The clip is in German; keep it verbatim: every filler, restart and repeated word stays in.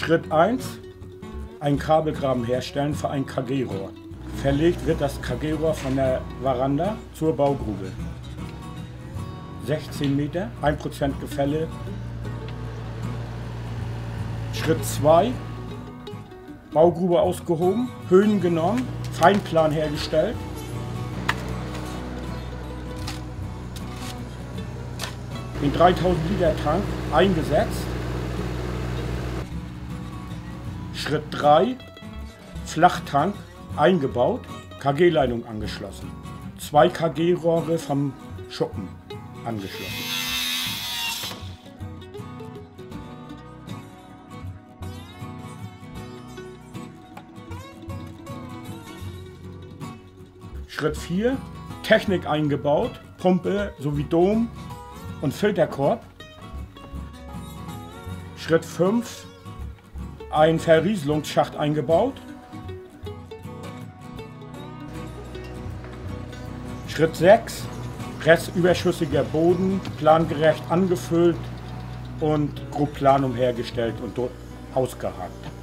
Schritt eins. Ein Kabelgraben herstellen für ein K G-Rohr. Verlegt wird das K G-Rohr von der Veranda zur Baugrube. sechzehn Meter, ein Prozent Gefälle. Schritt zwei. Baugrube ausgehoben, Höhen genommen, Feinplan hergestellt. Den dreitausend Liter Tank eingesetzt. Schritt drei. Flachtank eingebaut, K G-Leitung angeschlossen. Zwei K G-Rohre vom Schuppen angeschlossen. Schritt vier. Technik eingebaut, Pumpe sowie Dom und Filterkorb. Schritt fünf. Ein Verrieselungsschacht eingebaut. Schritt sechs. Restüberschüssiger Boden, plangerecht angefüllt und Grobplanung hergestellt und ausgehakt.